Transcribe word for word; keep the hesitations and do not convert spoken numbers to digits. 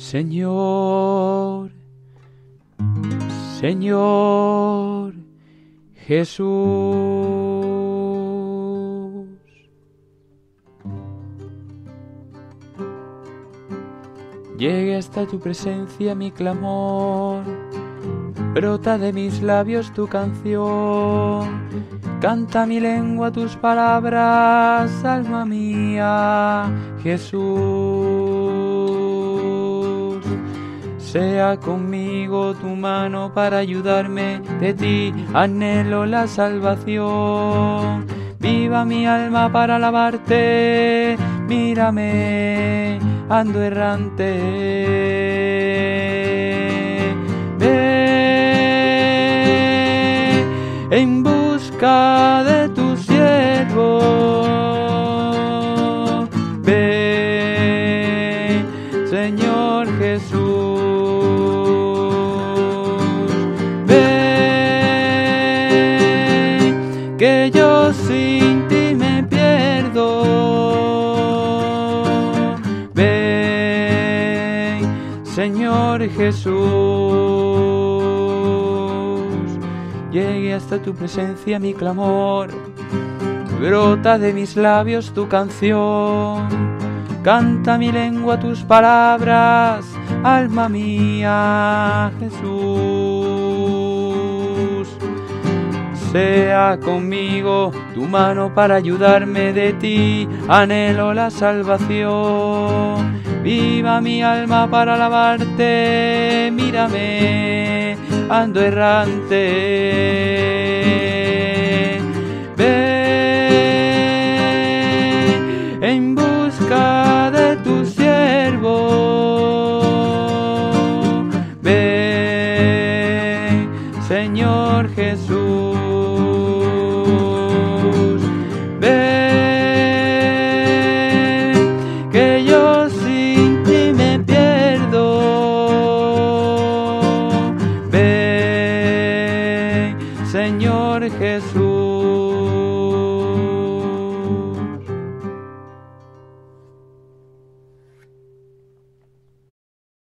Señor, Señor Jesús. Llegue hasta tu presencia mi clamor, brota de mis labios tu canción, canta mi lengua tus palabras, alma mía, Jesús. Sea conmigo tu mano para ayudarme, de ti anhelo la salvación. Viva mi alma para alabarte, mírame, ando errante. Ve en busca de tu siervo. Ve, Señor Jesús. Ve, que yo sin ti me pierdo. Ven, Señor Jesús. Llegue hasta tu presencia mi clamor, brota de mis labios tu canción, canta mi lengua tus palabras, alma mía, Jesús. Sea conmigo tu mano para ayudarme, de ti anhelo la salvación. Viva mi alma para alabarte, mírame, ando errante. Ve en busca de tu siervo. Ve, Señor Jesús. Ve, que yo sin ti me pierdo. Ven, Señor Jesús.